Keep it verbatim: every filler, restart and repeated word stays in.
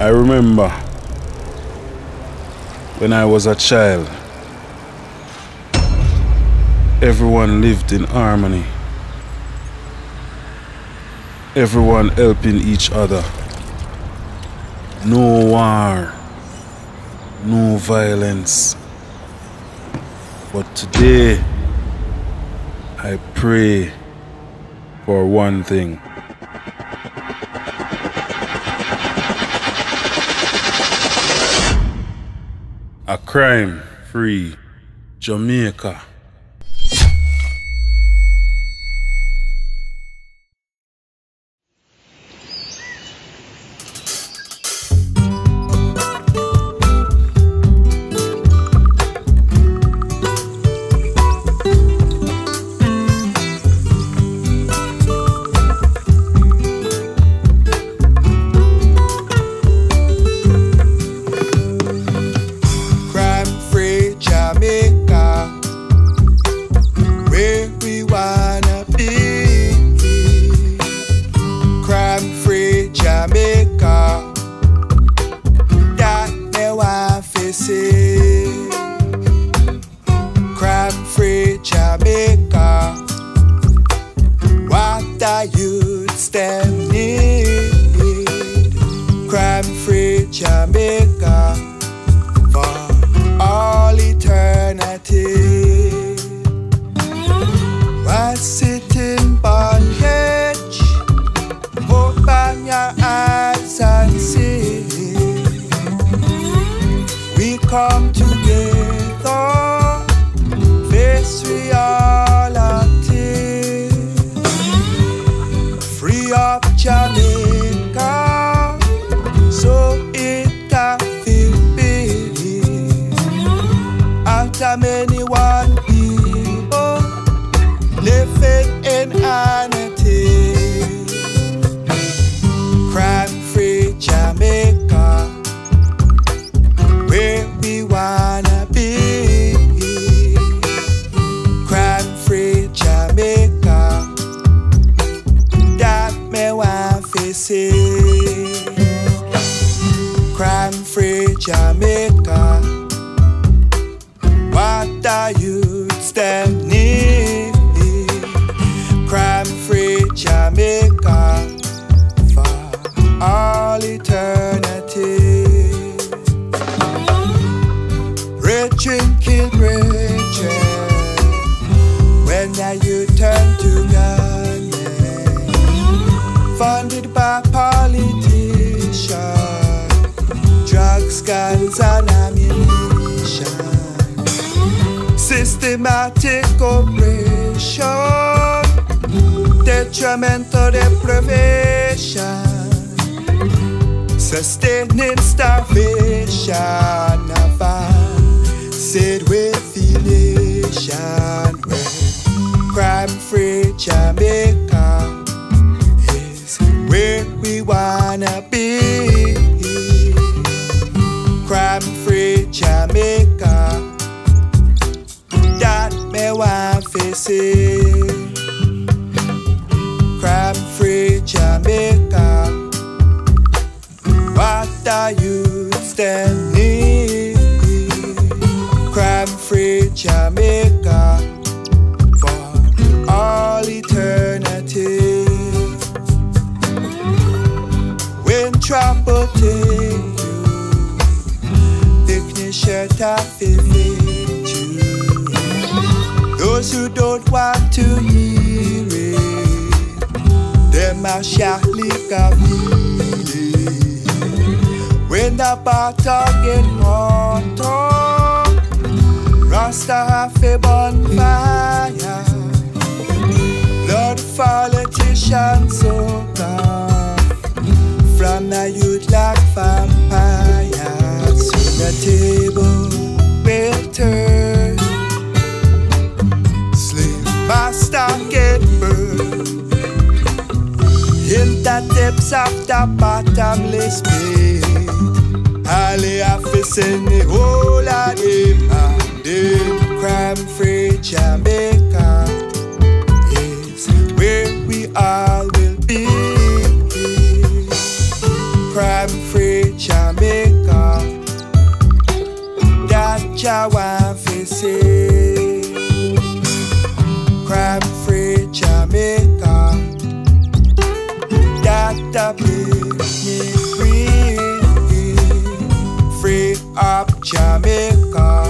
I remember when I was a child, everyone lived in harmony. Everyone helping each other. No war, no violence. But today, I pray for one thing. A crime-free Jamaica. Crime-Free Jamaica, what the youths them need. Crime-Free Jamaica, for all eternity. While sitting bondage, open your eyes and see. We come together, face reality. Free up Jamaica, so it can be. After many one people living in anarchy. Crime-Free Jamaica, where we wanna be. Crime-Free Jamaica, that me want to see. Crime-Free Jamaica, what the youths them need. Crime-Free Jamaica, for all eternity. Brethren kill brethren when now you turn to gunmen, funded by politicians, drugs, guns and ammunition. Systematic oppression, detrimental deprivation, sustaining starvation of our said with the nation. Crime-Free Jamaica is where we wanna be. Crime-Free Jamaica, that me want to see. Crime-Free Jamaica, what the youths them need. Crime-Free Jamaica, for all eternity. When trouble take you, picnic shirt off it fit you. Those who don't want to hear it, them are sharply confused. When the battle get hotter, Rasta have a bonfire. Blood politicians so gone, from the youth like vampires. So the table will turn, slave master get burned in the depths of the bottomless pit. All the office in the whole of them and them. Crime-Free Jamaica is where we all will be. Crime-Free Jamaica. of Jamaica.